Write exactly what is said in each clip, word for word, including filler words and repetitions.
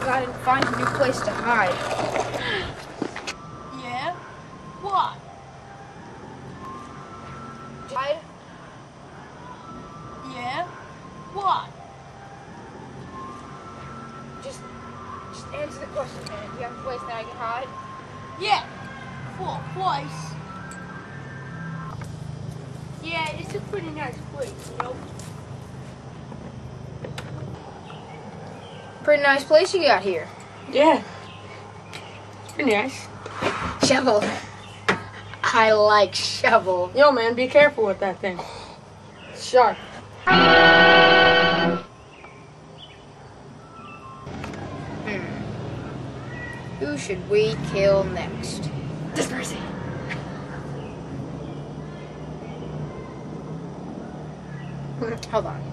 gotta find a new place to hide. Yeah? What? Hide? Yeah? What? Just, just answer the question, man. Do you have a place that I can hide? Yeah. Full place. Yeah, it's a pretty nice place, you know? Pretty nice place you got here. Yeah. It's pretty nice. Shovel. I like shovel. Yo, man, be careful with that thing. It's sharp. Hmm. Who should we kill next? This person. Hold on.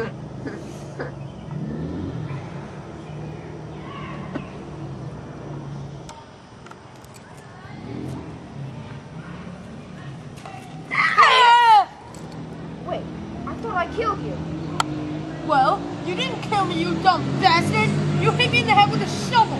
Wait, I thought I killed you. Well, you didn't kill me, you dumb bastard! You hit me in the head with a shovel!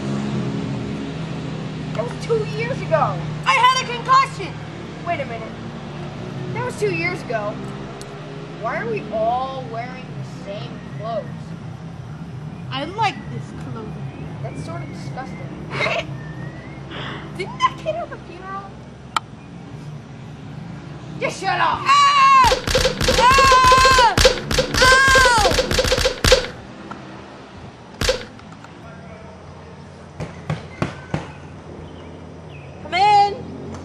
That was two years ago. I had a concussion! Wait a minute. That was two years ago. Why are we all wearing the same clothes? I like this clothing. That's sort of disgusting. Didn't that kid have a funeral? Just shut up! Ah! Ah! Ow! Come in!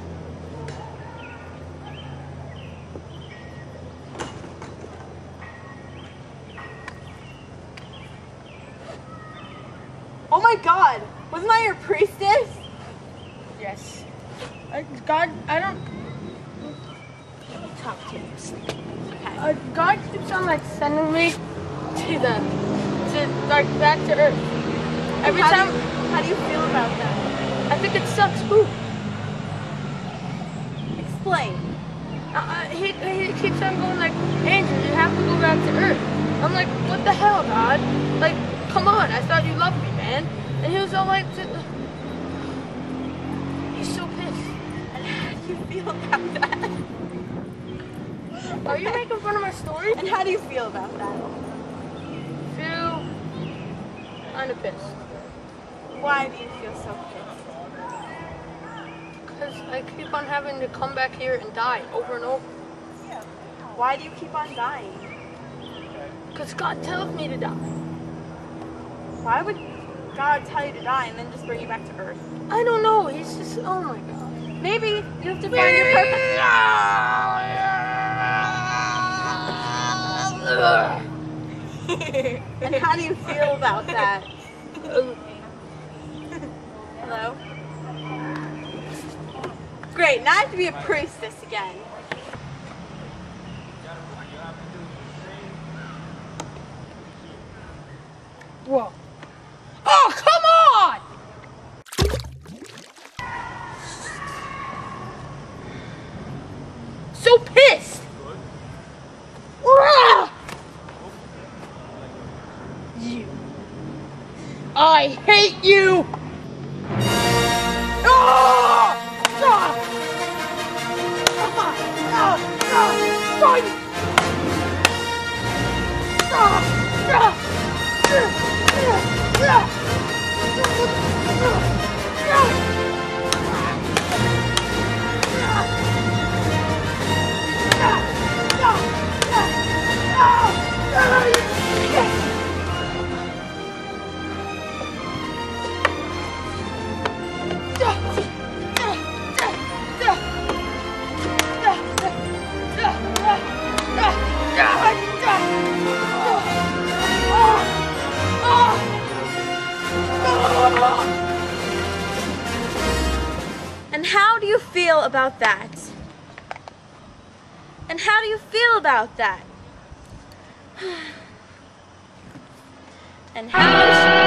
Oh my God! Wasn't I your priestess? Yes. I, God, I don't. Talk to you. Okay. Uh, God keeps on like sending me to the to like back to Earth. Every how time. Do you, how do you feel about that? I think it sucks. Ooh. Explain. Uh, he he keeps on going like, Andrew, you have to go back to Earth. I'm like, what the hell, God? Like, come on. I thought you loved me, man. And he was all like, he's so pissed. And how do you feel about that? Are you making fun of my story? And how do you feel about that? Feel kind of pissed. Why do you feel so pissed? Because I keep on having to come back here and die over and over. Why do you keep on dying? Because God tells me to die. Why would God tell you to die and then just bring you back to Earth? I don't know. He's just, oh my God. Maybe you have to find your purpose. And how do you feel about that? Hello? Great, now I have to be a priestess again. Whoa. Oh, come on! So pissed! Ah! You. I hate you! Ah! Ah! Ah! Ah! Ah! Ah! And how do you feel about that? And how do you feel about that? And how